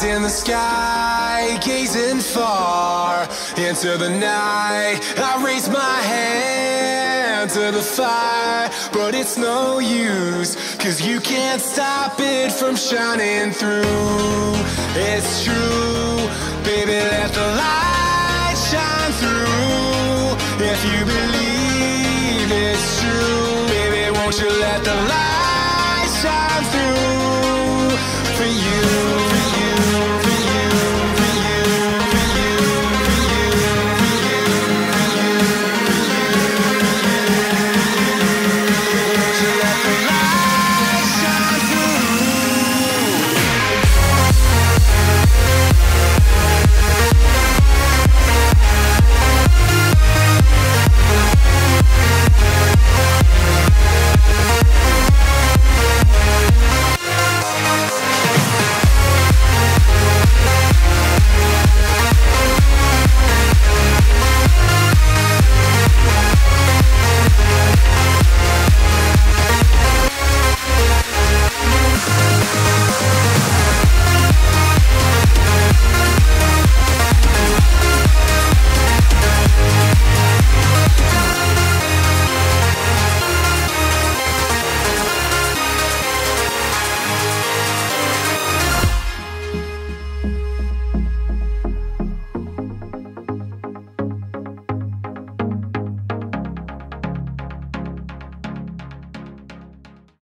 in the sky, gazing far into the night. I raise my hand to the fire, but it's no use, 'cause you can't stop it from shining through. It's true, baby, let the light shine through. If you believe it's true, baby, won't you let the light